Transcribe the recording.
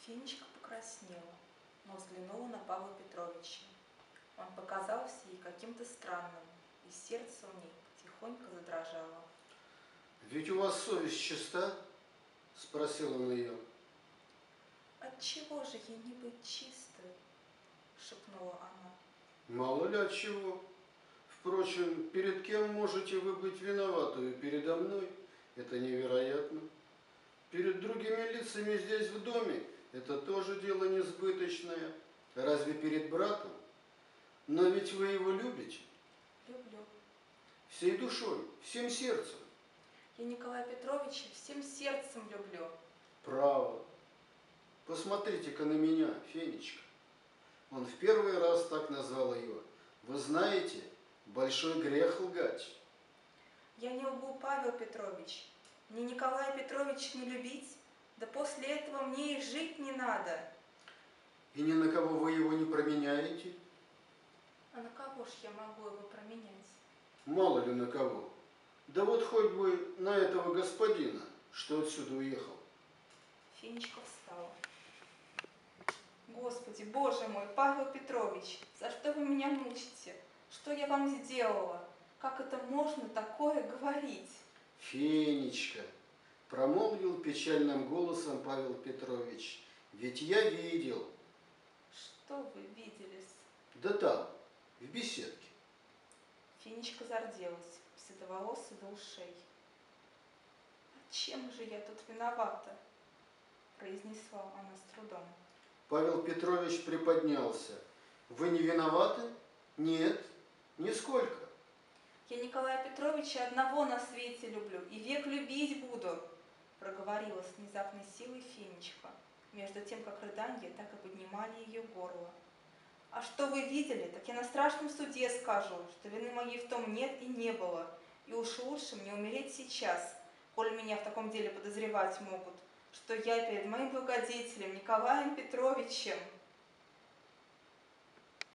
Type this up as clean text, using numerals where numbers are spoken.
Фенечка покраснела, но взглянула на Павла Петровича. Он показался ей каким-то странным, и сердце у ней тихонько задрожало. «Ведь у вас совесть чиста?» – спросил он ее. «Отчего же ей не быть чистой?» – шепнула она. «Мало ли от чего. Впрочем, перед кем можете вы быть виноватую? Передо мной? Это невероятно. Перед другими лицами здесь в доме это тоже дело несбыточное. Разве перед братом? Но ведь вы его любите?» «Люблю. «Всей душой, всем сердцем?» Я Николая Петровича всем сердцем люблю». «Право. Посмотрите-ка на меня, Фенечка». Он в первый раз так назвал ее. «Вы знаете, большой грех лгать». «Я не лгу, Павел Петрович. Мне Николая Петровича не любить, да после этого мне и жить не надо». «И ни на кого вы его не променяете?» «А на кого ж я могу его променять?» «Мало ли на кого. Да вот хоть бы на этого господина, что отсюда уехал». Фенечка встала. «Господи, Боже мой, Павел Петрович, за что вы меня мучите? Что я вам сделала? Как это можно такое говорить?» «Фенечка», – промолвил печальным голосом Павел Петрович, – «ведь я видел». «Что вы виделись?» «Да там, в беседке». Фенечка зарделась, седоволосой до ушей. «А чем же я тут виновата?» – произнесла она с трудом. Павел Петрович приподнялся. «Вы не виноваты?» «Нет, нисколько». «Я Николая Петровича одного на свете люблю и век любить буду», – проговорила с внезапной силой Фенечка, между тем, как рыданья так и поднимали ее горло. «А что вы видели, так я на страшном суде скажу, что вины моей в том нет и не было, и уж лучше мне умереть сейчас, коль меня в таком деле подозревать могут, что я перед моим благодетелем Николаем Петровичем